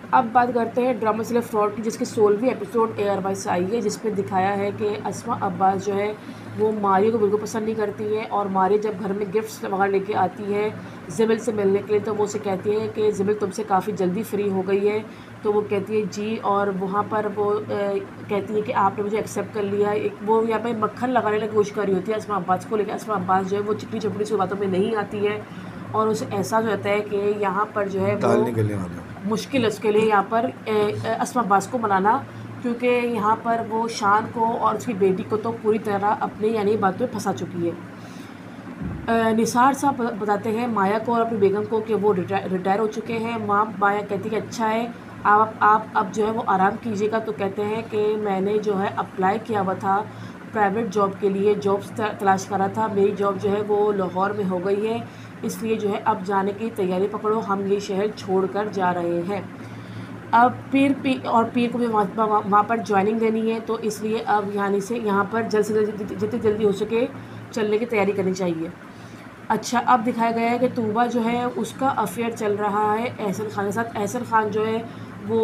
अब बात करते हैं ड्रामा सीरियल फ्रॉड की, जिसकी 16वीं एपिसोड एयर वाइज आई है, जिसमें दिखाया है कि अस्मा अब्बास जो है वो मारिया को बिल्कुल पसंद नहीं करती है। और मारिया जब घर में गिफ्ट्स वगैरह लेके आती है जिमिल से मिलने के लिए, तो वो उसे कहती है कि जिमिल तुमसे काफ़ी जल्दी फ्री हो गई है। तो वो कहती है जी, और वहाँ पर वो कहती है कि आपने मुझे एक्सेप्ट कर लिया। एक वो यहाँ पर मक्खन लगाने की कोशिश कर रही होती है अस्मा अब्बास को, लेकिन अस्मा अब्बास जो है वो चिकनी चपड़ी सी बातों में नहीं आती है। और उसे एहसास हो जाता है कि यहाँ पर जो है दाल वो निकलने वाला है। मुश्किल है उसके लिए यहाँ पर अस्मा अब्बास को मनाना, क्योंकि यहाँ पर वो शान को और उसकी बेटी को तो पूरी तरह अपनी यानी बातों में फंसा चुकी है। निसार साहब बताते हैं माया को और अपनी बेगम को कि वो रिटायर हो चुके हैं। माया कहती है कि अच्छा है, आप अब जो है वो आराम कीजिएगा। तो कहते हैं कि मैंने जो है अप्लाई किया हुआ था प्राइवेट जॉब के लिए, जॉब्स तलाश करा था, मेरी जॉब जो है वो लाहौर में हो गई है, इसलिए जो है अब जाने की तैयारी पकड़ो, हम ये शहर छोड़कर जा रहे हैं। अब पीर को भी वहाँ पर ज्वाइनिंग देनी है, तो इसलिए अब यहाँ पर जल्द से जल्द जितनी जल्दी हो सके चलने की तैयारी करनी चाहिए। अच्छा, अब दिखाया गया है कि तूबा जो है उसका अफेयर चल रहा है एहसन खान के साथ। एहसन खान जो है वो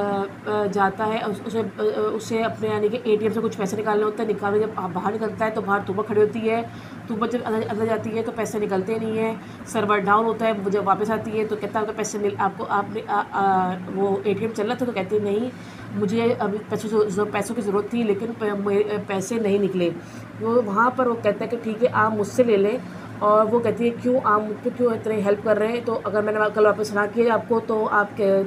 जाता है उसे अपने यानी कि एटीएम से कुछ पैसे निकालने होता है। निकालने जब बाहर निकलता है तो बाहर तूबा खड़ी होती है। तूबा जब अंदर जाती है तो पैसे निकलते नहीं है, सर्वर डाउन होता है। जब वापस आती है तो कहता है कि पैसे मिल आपको आपने वो एटीएम चल रहा था, तो कहती है नहीं, मुझे अभी पैसों की ज़रूरत थी लेकिन पैसे नहीं निकले। वो वहाँ पर वो कहता है कि ठीक है आप मुझसे ले लें। और वो कहती है क्यों आप मुझ पर क्यों इतने हेल्प कर रहे हैं, तो अगर मैंने कल वापस ना किया आपको तो आप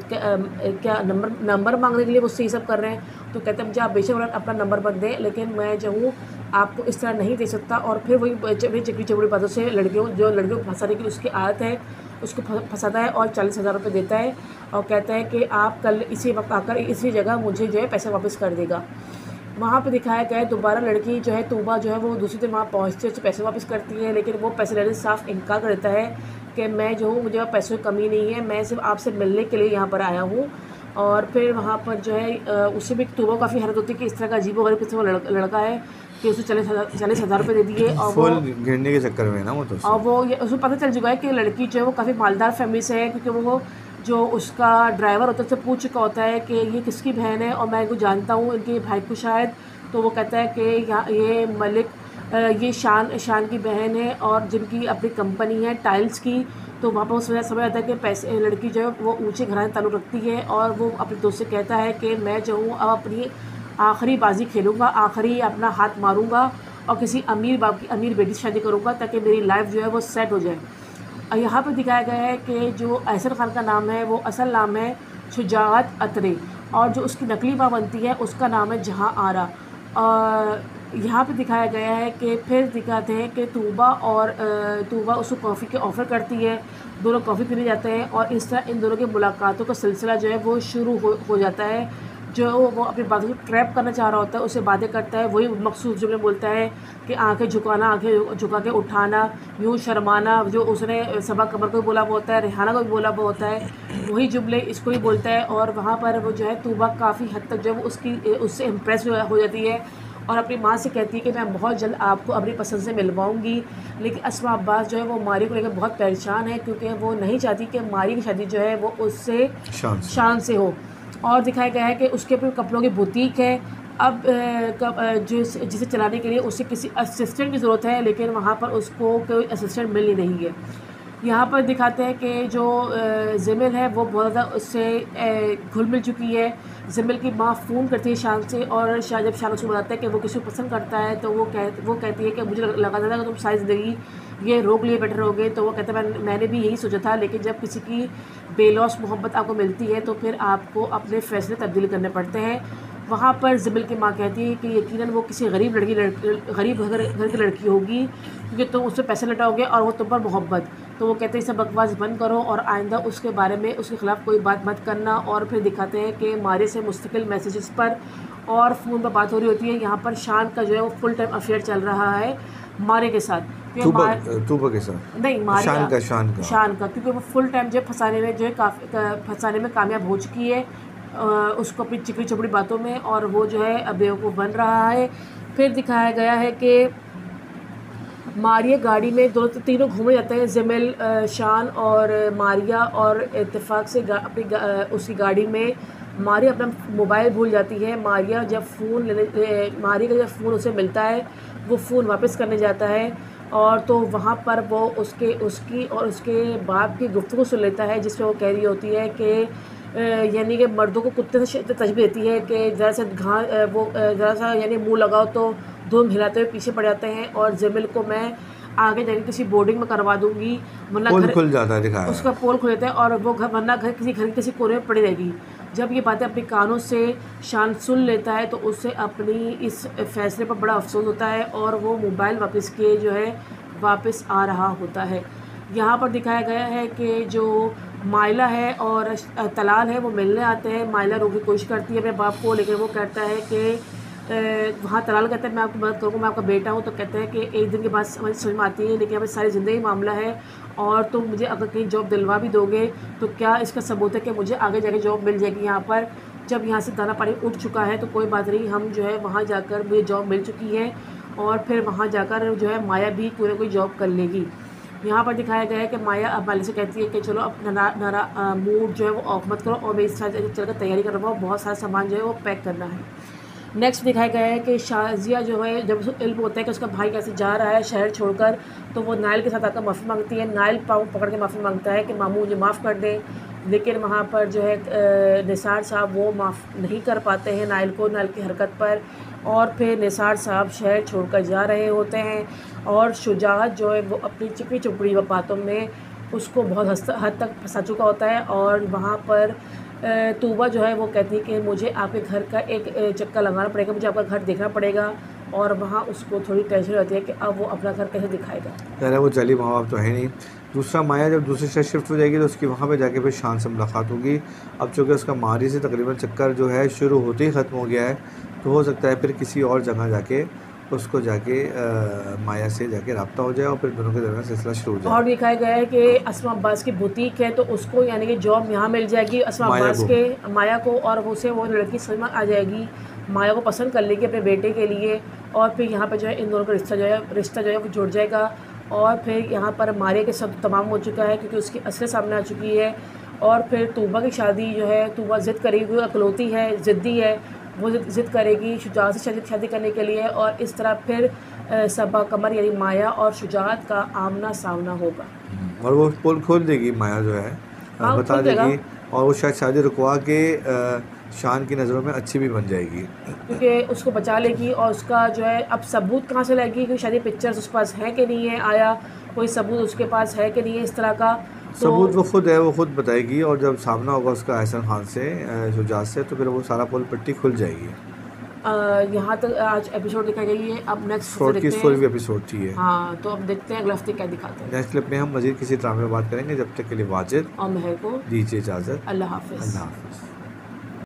क्या नंबर मांगने के लिए मुझसे ये सब कर रहे हैं। तो कहते हैं मुझे आप बेशक अपना नंबर मत दें, लेकिन मैं जो हूँ आपको इस तरह नहीं दे सकता। और फिर वही चिकनी चपड़ी बातों से लड़कियों को फंसाने की उसकी आदत है, उसको फंसाता है और 40,000 रुपये देता है और कहता है कि आप कल इसी वक्त आकर इसी जगह मुझे जो है पैसे वापस कर देगा। वहाँ पे दिखाया गया है दोबारा लड़की जो है तूबा जो है वो दूसरी दिन वहाँ पहुँचते उसे पैसे वापस करती है, लेकिन वो पैसे लेने से साफ इनकार कर देता है कि मैं जो हूँ मुझे पैसों की कमी नहीं है, मैं सिर्फ आपसे मिलने के लिए यहाँ पर आया हूँ। और फिर वहाँ पर जो है उससे भी तूबा काफ़ी हैरत होती है कि इस तरह का अजीब वगैरह किसी लड़का है कि उसे 40,000 रुपये दे दिए। और वो फुल गिरने के चक्कर में ना वो तो और वो उसको पता चल चुका है कि लड़की जो है वो काफ़ी मालदार फैमिली से है, क्योंकि वो जो उसका ड्राइवर होता है उससे पूछ चुका होता है कि ये किसकी बहन है और मैं इनको जानता हूँ इनके भाई को शायद। तो वो कहता है कि ये मलिक ये शान की बहन है और जिनकी अपनी कंपनी है टाइल्स की। तो वहाँ पर उस वजह समझ आता है कि पैसे लड़की जो है वो ऊँचे घराने ताल्लुक़ रखती है। और वो अपने दोस्त से कहता है कि मैं जो हूँ अब अपनी आखिरी बाजी खेलूँगा, आखिरी अपना हाथ मारूँगा और किसी अमीर बाप की अमीर बेटी से शादी करूँगा ताकि मेरी लाइफ जो है वो सेट हो जाए। यहाँ पर दिखाया गया है कि जो एहसन खान का नाम है वो असल नाम है शुजाअत अतरे, और जो उसकी नकली माँ बनती है उसका नाम है जहाँ आरा। यहाँ पे दिखाया गया है कि फिर दिखाते हैं कि तूबा उसको कॉफ़ी के ऑफ़र करती है, दोनों कॉफ़ी पीने जाते हैं और इस तरह इन दोनों की मुलाकातों का सिलसिला जो है वो शुरू हो जाता है। जो वो अपनी बातों को ट्रैप करना चाह रहा होता है उससे बातें करता है, वही मखसूस जुमले बोलता है कि आंखें झुकाना, आंखें झुका के उठाना, यूँ शर्माना, जो उसने सबा कमर को भी बोला हुआ होता है, रेहाना को भी बोला हुआ होता है, वही जुमले इसको भी बोलता है। और वहाँ पर वो जो है तूबा काफ़ी हद तक जो है वो उससे इम्प्रेस हो जाती है और अपनी माँ से कहती है कि मैं बहुत जल्द आपको अपनी पसंद से मिलवाऊंगी। लेकिन अस्मा अब्बास जो है वो मारिया को लेकर बहुत परेशान है, क्योंकि वो नहीं चाहती कि मारिया की शादी जो है वो उससे शान से हो। और दिखाया गया है कि उसके अपने कपड़ों की बुटीक है। अब जिसे चलाने के लिए उसे किसी असिस्टेंट की ज़रूरत है, लेकिन वहाँ पर उसको कोई असिस्टेंट मिल नहीं रही है। यहाँ पर दिखाते हैं कि जो जिमिल है वो बहुत ज़्यादा उससे घुल मिल चुकी है। जिमिल की माँ फ़ोन करती है शान से, और जब शान उसको बताता है कि वो किसी को पसंद करता है तो वो कहती है कि मुझे लगा था कि तुम सारी ज़िंदगी ये रोक लिए बेटर होगे। तो वो कहता है मैंने भी यही सोचा था, लेकिन जब किसी की बेलौस मोहब्बत आपको मिलती है तो फिर आपको अपने फ़ैसले तब्दील करने पड़ते हैं। वहाँ पर जिमिल की माँ कहती है कि यकीनन वो किसी गरीब घर की लड़की होगी, क्योंकि तुम उससे पैसे लटाओगे और वो तुम पर मोहब्बत। तो वो कहते हैं सब बकवास बंद करो और आइंदा उसके बारे में उसके ख़िलाफ़ कोई बात मत करना। और फिर दिखाते हैं कि मारिया से मुस्तकिल मैसेजेस पर और फ़ोन पर बात हो रही होती है। यहाँ पर शान का जो है वो फुल टाइम अफेयर चल रहा है मारिया के साथ। तूबा के साथ नहीं, मारिया शान का क्योंकि वो फुल टाइम जो फंसाने में जो है फंसाने में कामयाब हो चुकी है उसको अपनी चिकनी चपड़ी बातों में, और वो जो है बेवकूफ़ बन रहा है। फिर दिखाया गया है कि मारिया गाड़ी में तीनों घूमने जाते हैं, जमील, शान और मारिया, और इत्तेफाक से उसकी गाड़ी में मारिया अपना मोबाइल भूल जाती है। मारिया का जब फ़ोन उसे मिलता है, वो फ़ोन वापस करने जाता है, और तो वहाँ पर वो उसकी और उसके बाप की गुफ्तगू सुन लेता है, जिसमें वो कह रही होती है कि यानी कि मर्दों को कुत्ते से तशबीह देती है कि ज़रा सा यानी मुँह लगाओ तो धूम हिलाते हुए पीछे पड़ जाते हैं, और जमील को मैं आगे जाके किसी बोर्डिंग में करवा दूंगी, वरना पोल घर खुल जाता है, दिखाया उसका पोल खुल जाता है, और वो वरना घर के किसी कोने में पड़ी रहेगी। जब ये बातें अपने कानों से शान सुन लेता है तो उसे अपनी इस फैसले पर बड़ा अफसोस होता है, और वो मोबाइल वापस आ रहा होता है। यहाँ पर दिखाया गया है कि जो माइला है और तलाल है वो मिलने आते हैं। माइला रोकने की कोशिश करती है अपने बाप को, लेकिन वो कहता है कि वहाँ तलाल कहता है मैं आपकी मदद करूँगा, मैं आपका बेटा हूँ। तो कहते हैं कि एक दिन के बाद समझ में आती है, लेकिन हमें सारी ज़िंदगी मामला है, और तुम मुझे अगर कहीं जॉब दिलवा भी दोगे तो क्या इसका सबूत है कि मुझे आगे जाके जॉब मिल जाएगी यहाँ पर। जब यहाँ से दाना पानी उठ चुका है तो कोई बात नहीं, हम जो है वहाँ जाकर मुझे जॉब मिल चुकी है, और फिर वहाँ जाकर जो है माया भी कोई ना कोई जॉब कर लेगी। यहाँ पर दिखाया गया है कि माया अब मालिक से कहती है कि चलो अपना मूड जो है वो ऑफ मत करो, और मेरे साथ चलकर तैयारी कर रहा हूँ, बहुत सारा सामान जो है वो पैक करना है। नेक्स्ट दिखाया गया है कि शाजिया जो है जब उसको इल्म होता है कि उसका भाई कैसे जा रहा है शहर छोड़कर, तो वो नाइल के साथ आकर माफ़ी मांगती है। नाइल पाँव पकड़ के माफ़ी मांगता है कि मामू मुझे माफ़ कर दें, लेकिन वहाँ पर जो है निसार साहब वो माफ़ नहीं कर पाते हैं नाइल की हरकत पर, और फिर निसार साहब शहर छोड़कर जा रहे होते हैं, और शुजात जो है वो अपनी चिपड़ी चुपड़ी बातों में उसको बहुत हद तक फंसा चुका होता है। और वहाँ पर तूबा जो है वो कहती है कि मुझे आपके घर का एक चक्कर लगाना पड़ेगा, मुझे आपका घर देखना पड़ेगा, और वहाँ उसको थोड़ी टेंशन रहती है कि अब वो अपना घर कैसे दिखाएगा। कह रहा वो चली माँ बाप तो है नहीं। दूसरा, माया जब दूसरे शहर शिफ्ट हो जाएगी तो उसकी वहाँ पे जाके फिर शान से मुलाकात होगी। अब चूँकि उसका मारी से तकरीबन चक्कर जो है शुरू होते ही ख़त्म हो गया है, तो हो सकता है फिर किसी और जगह जाके उसको जाके माया से जाके रब्ता हो जाए, और फिर दोनों के दरमियान सिलसिला शुरू हो जाए। और दिखाया गया है कि अस्मा अब्बास की बुटीक है, तो उसको यानी कि जॉब यहाँ मिल जाएगी अस्मा अब्बास के माया को, और उसे वो लड़की समझ में आ जाएगी, माया को पसंद कर लेगी अपने बेटे के लिए, और फिर यहाँ पर जो है इन दोनों का रिश्ता जो है वो जुड़ जाएगा। और फिर यहाँ पर मारिया के सब तमाम हो चुका है, क्योंकि उसकी असलियत सामने आ चुकी है। और फिर तूबा की शादी जो है, तूबा ज़िद करेगी, अकलौती है, ज़िद्दी है, वो ज़िद करेगी शुजात से शादी करने के लिए, और इस तरह फिर सबा कमर यानी माया और शुजात का आमना सामना होगा, और वो पोल खोल देगी माया जो है, हाँ, बता देगी, और वो शायद शादी रुकवा के शान की नज़रों में अच्छी भी बन जाएगी, क्योंकि उसको बचा लेगी। और उसका जो है अब सबूत कहाँ से लाएगी, क्योंकि शादी पिक्चर्स उसके पास है कि नहीं है, आया कोई सबूत उसके पास है कि नहीं है इस तरह का। तो सबूत वो खुद है, वो खुद बताएगी, और जब सामना होगा उसका एहसन खान से, शुजात से, तो फिर वो सारा पोल पट्टी खुल जाएगी। यहाँ तक आज एपिसोड दिखाई गई है। अब नेक्स्ट की 16वीं एपिसोड थी है। हाँ, तो अब देखते हैं अगले हफ्ते क्या दिखाते हैं। नेक्स्ट क्लिप में हम मजीद किसी ड्रामे में बात करेंगे। जब तक के लिए वाजिद और महर को दीजिए इजाज़त। अल्लाह हाफिज़। अल्लाह हाफिज़।